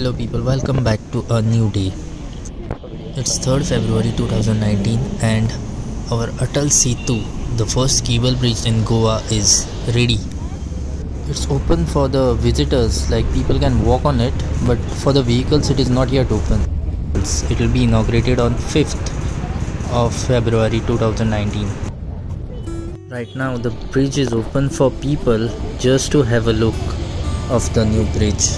Hello people, welcome back to a new day. It's 3rd February 2019 and our Atal Setu, the first cable bridge in Goa, is ready. It's open for the visitors, like people can walk on it, but for the vehicles it is not yet open. It will be inaugurated on 5th of February 2019. Right now the bridge is open for people just to have a look of the new bridge.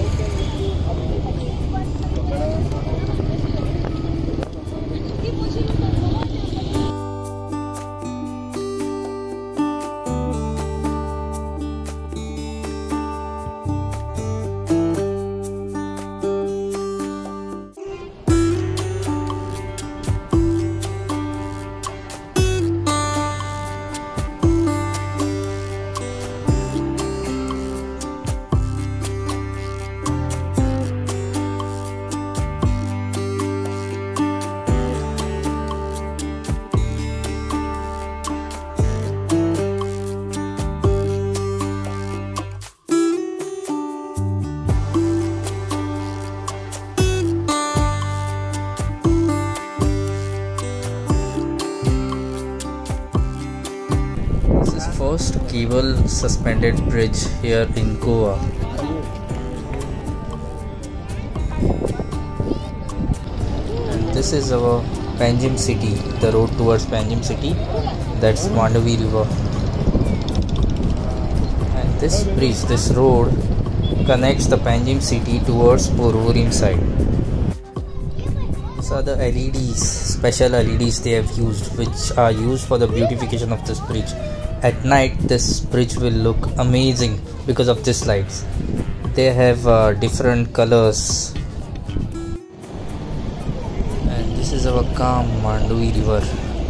First cable suspended bridge here in Goa. And this is our Panjim city, the road towards Panjim city, that's Mandavi river. And this bridge, this road connects the Panjim city towards Porvorim side. These are the LEDs, special LEDs they have used, which are used for the beautification of this bridge. At night this bridge will look amazing because of these lights. They have different colors. And this is our calm Mandavi river.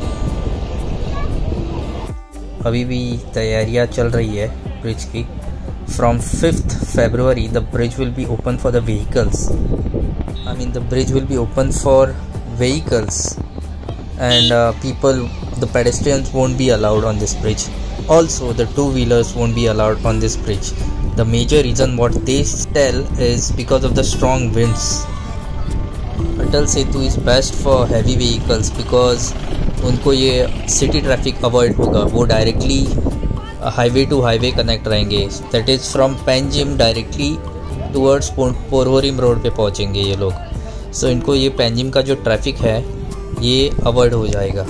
अभी भी तैयारियां चल रही है bridge की. From 5th February the bridge will be open for the vehicles. The bridge will be open for vehicles, and the pedestrians won't be allowed on this bridge. Also the two-wheelers won't be allowed on this bridge. The major reason what they tell is because of the strong winds. Atal Setu is best for heavy vehicles because उनको ये city traffic avoid होगा. वो directly highway to highway connect रहेंगे. That is from Panjim directly towards Porvorim road पे पहुँचेंगे ये लोग. So इनको ये Panjim का जो traffic है ये avoid हो जाएगा.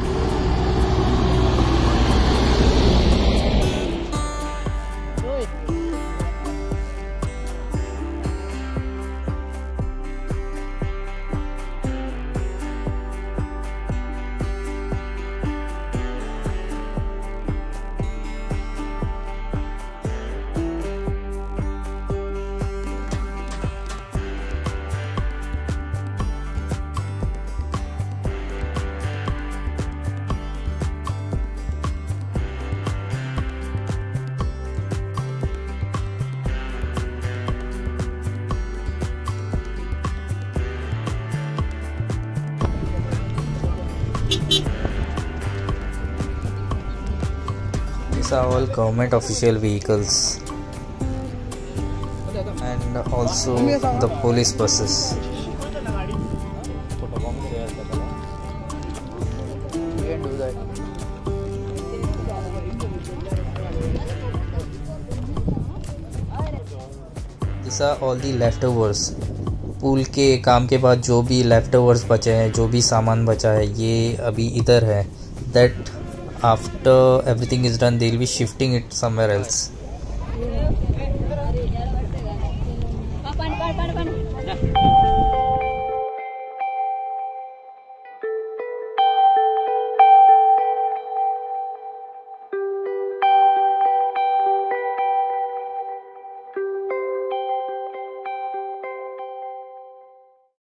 These are all government official vehicles and also the police buses. These are all the leftovers. Pool के काम के बाद जो भी leftovers बचे हैं, जो भी सामान बचा है, ये अभी इधर है. That after everything is done they will be shifting it somewhere else.